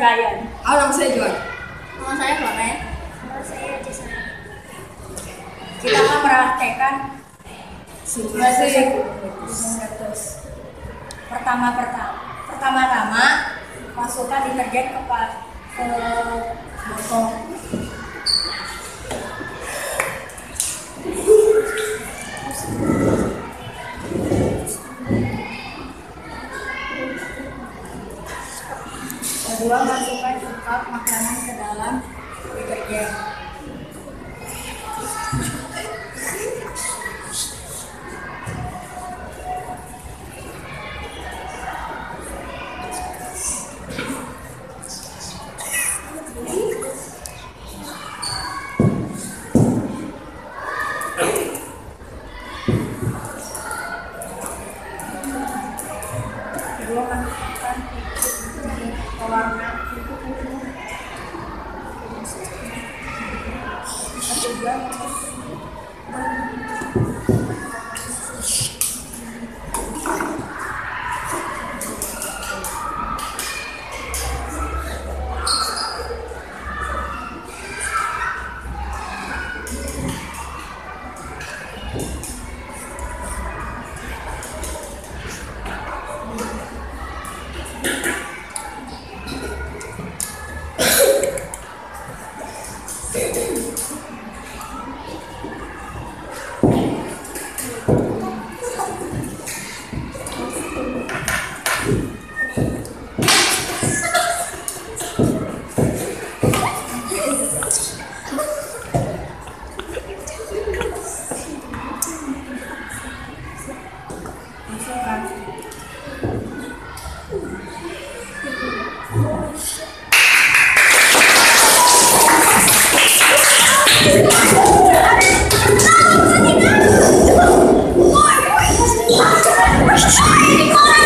Brian. Nama saya Joy. Nama saya Clement. Nama saya Jesa. Kita akan mempraktekkan Simulasi. Pertama-tama masukkan deterjen ke botol. Kedua, masukkan cukup makanan ke dalam deterjen. Kedua, masukkan pewarna. Ketiga, Masukkan.